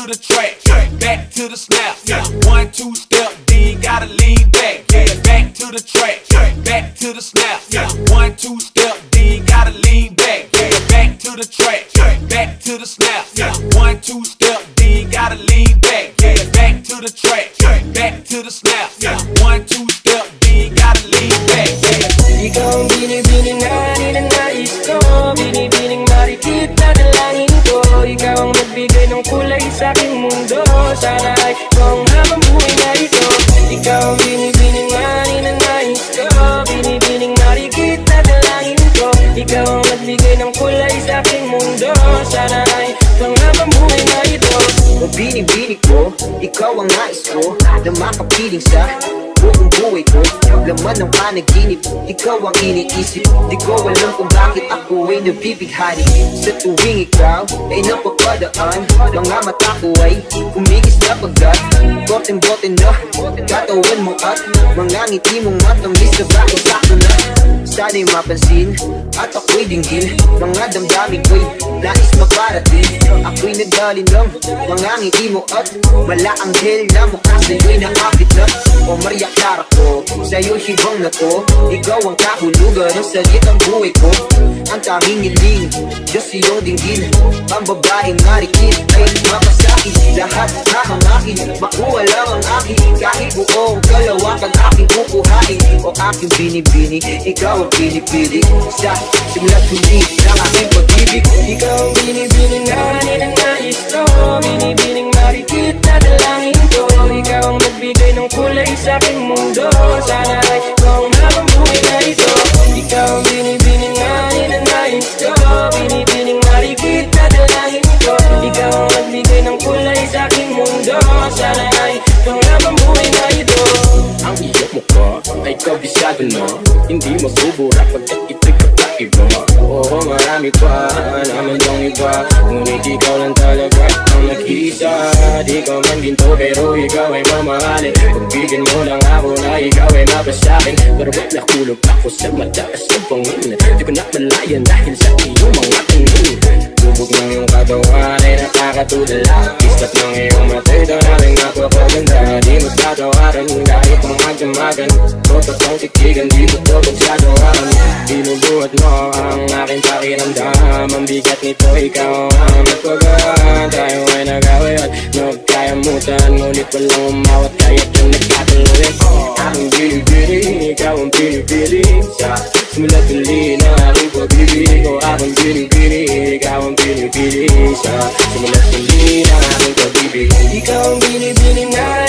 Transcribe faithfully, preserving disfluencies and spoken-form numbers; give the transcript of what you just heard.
to the track, back to the snap. One, two step, then you gotta lean back. Yeah, back to the track, back to the snap. One, two step, then you gotta lean back. Yeah, back to the track, back to the snap. One, two step, then you gotta lean back. Yeah, back to the track, back to the snap. One, two step, then you gotta lean back. Yeah. Ikaw ang binibining hari na nais ko, binibining marikita dalangin ko. Ikaw ang nagbigay ng kulay sa aking mundo, sana ay ikaw ang habang buhay na ito. Ikaw ang binibining hari na nais ko, binibining marikita dalangin ko. Ikaw ang nagbigay ng kulay sa aking mundo, sana ay ikaw ang habang buhay na ito. O binibini ko, ikaw ang nais ko, na makapiling sa buong buhay ko. Laman ng panaginip, ikaw ang iniisip. Di ko alam kung bakit ako ay nabibighani. Sa tuwing ikaw ay napapadaan, mga mata ko ay kumigis na pagkat Boten-boten na katawan mo at mga ngiti mong matamis na bakit sakto na. Sana'y mapansin at ako'y dinggin, mga damdamin ko'y nais maparating. Ako'y nagdalin lang mga ngiti mo at malaanghel na mukha sa'yo'y naakit na. O Maria Clara ko, sa'yo hibang na to. Ikaw ang kahulugan ng salitang buhay ko. Ang tanging hiling, Diyos iyong dinggin. Ang babaeng marikit ay mapasakit. Lahat hahangakin, makuha lang ang akin. Kahit buong kalawakan aking kukuhain. O aking binibini, ikaw ang pinipili. Sa simula't huli ng aking pag-ibig. Ikaw ang binibining hari na nais ko, binibining marikit na dalangin ko. Ikaw ang nagbigay ng kulay sa aking mundo, sana ay ikaw ang habang buhay na ito. Ikaw ang binibining hari na nais ko, binibining marikit na dalangin ko. Ikaw ang nagbigay ng kulay sa aking mundo, sana ay ikaw ang habang buhay na ito. Ang iyong mukha ay kabisado na, hindi masubura pagkat ito'y kakaiba. Oo, marami pa naman yung iba, ngunit ikaw lang talaga ang nag-iisa. Di ko man ginto pero ikaw ay mamahalin. Pagbigyan mo lang ako na ikaw ay mapasakin. Pero ba't nakulog ako sa mataas ng pangin? Di ko na malayan dahil sa iyong mga tingin. Lubog ng iyong katawan ay nakakatulala. Istat ng iyong matay daw namin napakaganda. Di mo tatawaran kahit ang magdamagan. Totot ang tikigan, di ko to pagsasawaran. Binubuhat mo ang aking pakiramdam. Ang bigat nito ikaw ang nagpagaan. Tayo ay nag-away at nagkayamutan, ngunit walang umawat kaya't yung nagkatuloy. Ang binibili, ikaw ang pinipili. Sa simula't huli na aking pag-ibig ko. Akong binibili, ikaw ang pinipili. Sa simula't huli na aking pag-ibig. Ikaw ang binibining hari